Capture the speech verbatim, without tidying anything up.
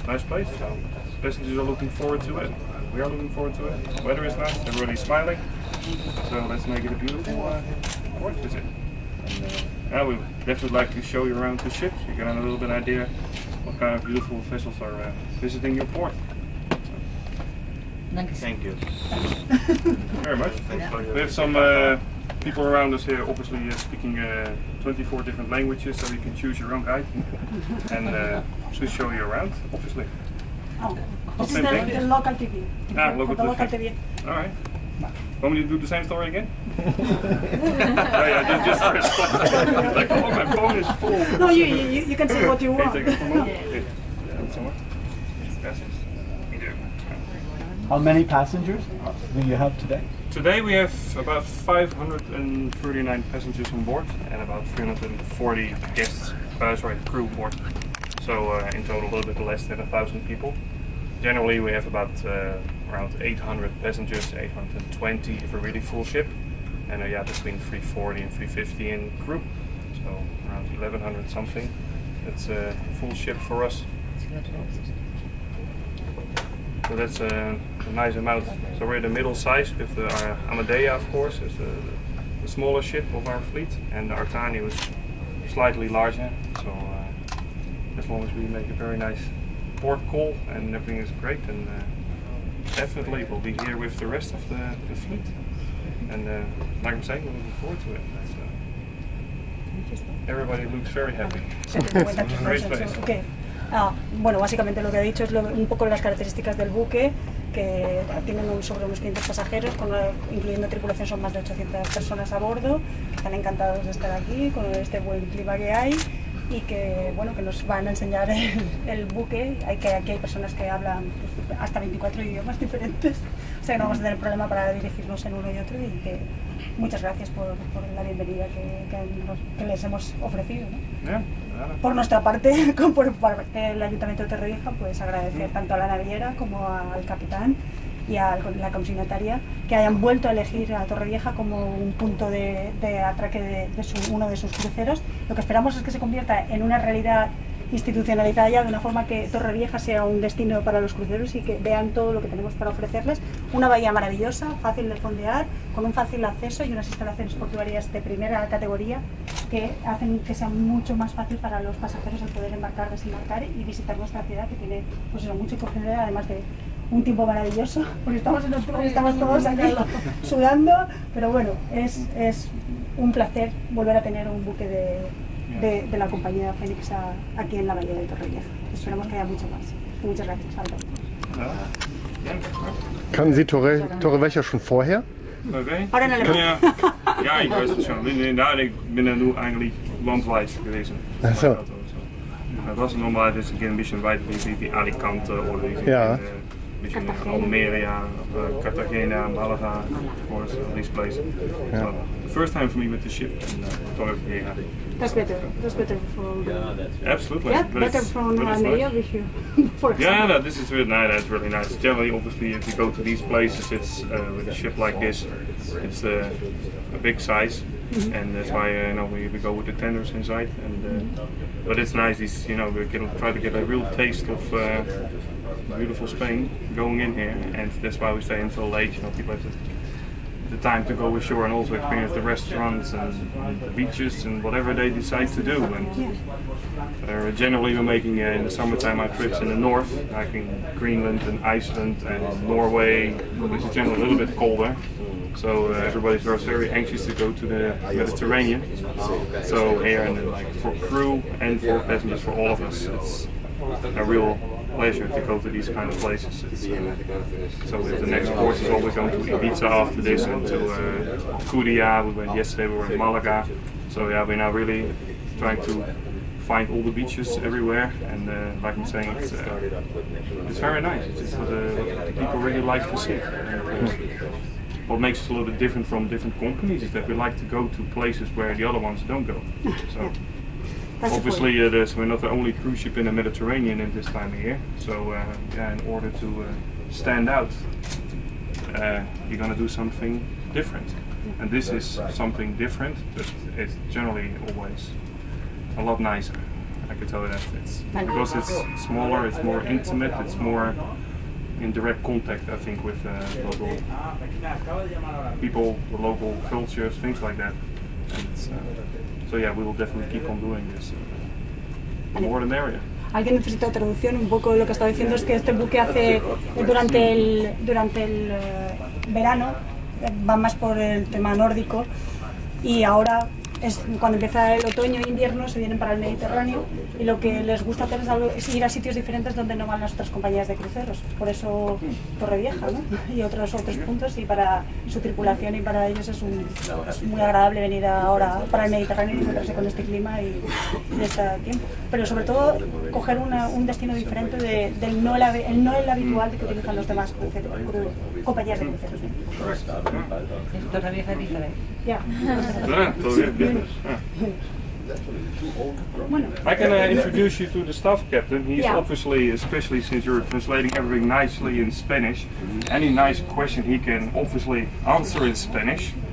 nice place. So passengers are looking forward to it. We are looking forward to it. The weather is nice. Everybody's smiling. So let's make it a beautiful uh, port visit. And, uh, I would definitely like to show you around the ship. So you get a little bit idea what kind of beautiful vessels are uh, visiting your port. Thank you. Very much. We have some uh, people around us here, obviously uh, speaking uh, twenty-four different languages, so you can choose your own guide and uh, to show you around, obviously. Oh, this is the, the local T V. Ah, local, the local T V. All right. Want me to do the same story again? Oh, yeah, just, just press stop. Like, oh, my phone is full. No, you, you, you can say what you want. Can you take it from home? Okay. Some more? Yes. How many passengers do you have today? Today we have about five hundred thirty-nine passengers on board and about three hundred forty guests, uh, sorry, crew on board. So uh, in total a little bit less than a thousand people. Generally we have about uh, around eight hundred passengers, eight hundred twenty if a really full ship, and uh, yeah, between three forty and three fifty in crew. So around eleven hundred something. That's a full ship for us. So that's a, a nice amount. So we're the middle size with the uh, Amadea, of course, is the, the smaller ship of our fleet, and the Artani was slightly larger. So uh, as long as we make a very nice port call and everything is great, and uh, definitely we'll be here with the rest of the, the fleet. And uh, like I'm saying, we're looking forward to it. So everybody looks very happy. Great place. Okay. Ah, bueno, básicamente lo que ha dicho es lo, un poco las características del buque, que tienen un, sobre unos quinientos pasajeros, con, incluyendo tripulación son más de ochocientas personas a bordo, que están encantados de estar aquí, con este buen clima que hay, y que, bueno, que nos van a enseñar el, el buque. Hay que, aquí hay personas que hablan pues, hasta veinticuatro idiomas diferentes, o sea que no vamos a tener problema para dirigirnos en uno y otro, y que muchas gracias por, por la bienvenida que, que, nos, que les hemos ofrecido, ¿no? Yeah. Por nuestra parte, como por parte del Ayuntamiento de Torrevieja, pues agradecer tanto a la naviera como al capitán y a la consignataria que hayan vuelto a elegir a Torrevieja como un punto de, de atraque de, de su, uno de sus cruceros. Lo que esperamos es que se convierta en una realidad institucionalizada ya, de una forma que Torrevieja sea un destino para los cruceros y que vean todo lo que tenemos para ofrecerles. Una bahía maravillosa, fácil de fondear, con un fácil acceso y unas instalaciones portuarias de primera categoría que hacen que sea mucho más fácil para los pasajeros el poder embarcar, desembarcar y visitar nuestra ciudad, que tiene pues eso, mucho que ofrecer, además de un tiempo maravilloso, porque estamos en octubre, estamos todos aquí sudando, pero bueno, es, es un placer volver a tener un buque de De, de la compañía Fénix a, aquí en la bahía de Torrevieja. Esperamos que haya mucho más. Muchas gracias, Aldo. Kannten Sie Torre, Torrevieja schon vorher? Okay. Ahora en alemán. Ja, ja, ik weet het zo. Inderdaad, ik ben er nu eigenlijk landwijs geweest. Ach so. Het was normaal, het is een keer een beetje wijd, wie Alicante of ja. een beetje Almeria, uh, Cartagena, Malaga, of course, all these places. Yeah. So, the first time for me with the ship in uh, Torrevieja. That's better. That's better from. Yeah, that's right. Absolutely. Yeah, but better it's, from but it's Almeria nice. with you, for example. Yeah, no, this is really nice. That's really nice. Generally, obviously, if you go to these places, it's uh, with a ship like this, it's uh, a big size, mm-hmm. and that's why uh, you know we, we go with the tenders inside. And uh, mm-hmm. but it's nice. These, you know, we can try to get a real taste of uh, beautiful Spain going in here, and that's why we stay until late. You know, people have to. The time to go ashore and also experience the restaurants and the beaches and whatever they decide to do. And uh, generally we're making uh, in the summertime our trips in the north, like in Greenland and Iceland and Norway, which is generally a little bit colder. So uh, everybody's very anxious to go to the Mediterranean. So here, and like for crew and for passengers, for all of us, it's a real pleasure to go to these kind of places. It's, uh, so the next course is always going to Ibiza after this, and to uh, Cudia. We went yesterday. We were in Malaga. So yeah, we're now really trying to find all the beaches everywhere, and uh, like I'm saying, it's, uh, it's very nice. It's, it's what, uh, what people really like to see. And, uh, what makes us a little bit different from different companies is that we like to go to places where the other ones don't go. So. That's Obviously, uh, there's, we're not the only cruise ship in the Mediterranean at this time of year. So, uh, yeah, in order to uh, stand out, uh, you're gonna do something different. And this is something different, but it's generally always a lot nicer. I can tell you that. It's Vale. because it's smaller, it's more intimate, it's more in direct contact, I think, with uh, local people, the local cultures, things like that. And it's, uh, so yeah, we will definitely keep on doing this. Uh, the more the merrier. Alguien necesita traducción. Un poco lo que estaba diciendo es que este buque hace durante el durante el eh, verano eh, va más por el tema nórdico y ahora es cuando empieza el otoño e invierno se vienen para el Mediterráneo y lo que les gusta hacer es, algo, es ir a sitios diferentes donde no van las otras compañías de cruceros, por eso Torrevieja, ¿no? Y otros otros puntos, y para su tripulación y para ellos es, un, es muy agradable venir ahora para el Mediterráneo y encontrarse con este clima y, y este tiempo, pero sobre todo coger una, un destino diferente de, del no el, el no el habitual que utilizan los demás cruceros, cru, compañías de cruceros. Torrevieja es diferente. Ya. Yeah, totally business. Yeah. I can uh, introduce you to the staff captain. He's Yeah. obviously, especially since you're translating everything nicely in Spanish, any nice question he can obviously answer in Spanish.